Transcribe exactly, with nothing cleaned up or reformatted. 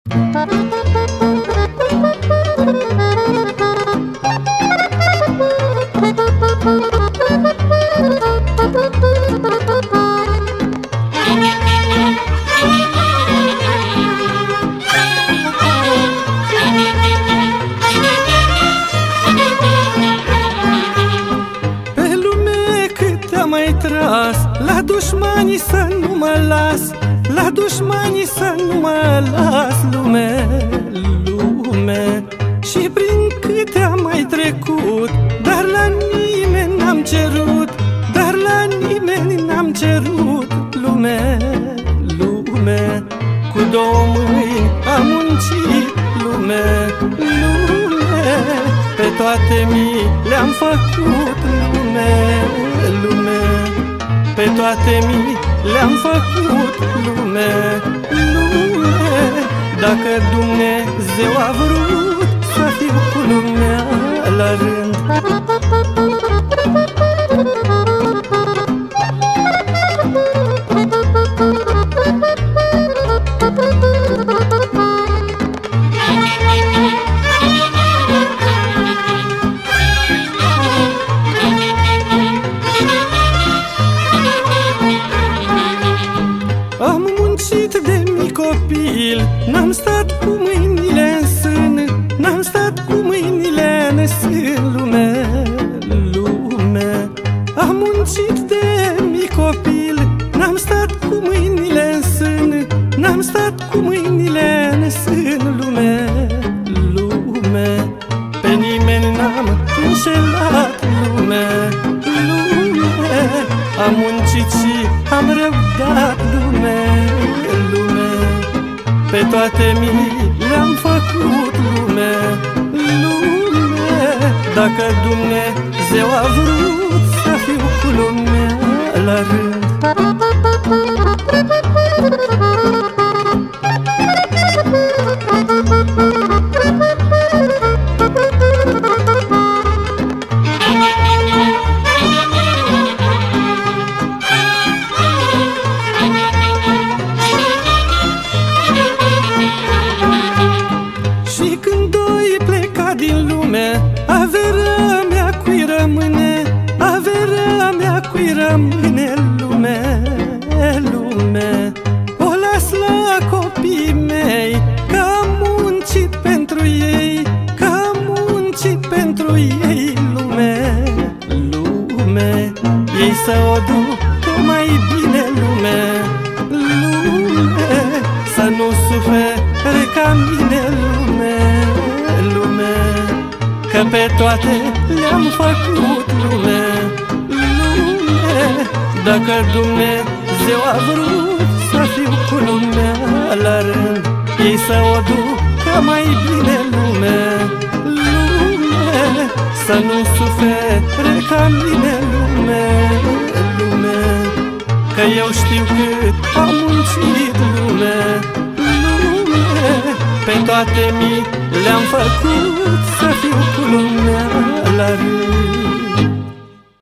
Mai tras la dușmanii să nu mă las, la dușmanii să nu mă las, lume, lume. Și prin câte am mai trecut, dar la nimeni n-am cerut, dar la nimeni n-am cerut, lume, lume. Cu două mâini am muncit, lume, lume. Pe toate mii le-am făcut, lume, lume. Pe toate mii le-am făcut, lume, lume. Dacă Dumnezeu a vrut să fiu cu lumea la rând. Am muncit de mic copil, n-am stat cu mâinile în sân, n-am stat cu mâinile în sân, lume, lume. Am muncit de mic copil, n-am stat cu mâinile în sân, n-am stat cu mâinile în sân, lume, lume. Pe nimeni n-am înșelat, lume, lume. Am muncit și am răbdat, lume, lume. Pe toate mii le-am făcut, lume, lume. Dacă Dumnezeu a vrut să fiu cu lumea la rând. Și când doi pleca din lume, averea mea cui rămâne, averea mea cui rămâne, lume, lume. O las la copiii mei, că am muncit pentru ei, că am muncit pentru ei, lume, lume. Ei să o ducă mai bine, lume, lume. Să nu sufere ca mine, lume, lume. Că pe toate le-am făcut, lume, lume. Dacă Dumnezeu a vrut să fiu cu lumea la rând, ei să o ducă mai bine, lume, lume. Să nu sufere ca mine, lume, lume. Că eu știu cât am muncit, lume, lume. Pe toate mii le-am făcut să fiu cu lumea la rând.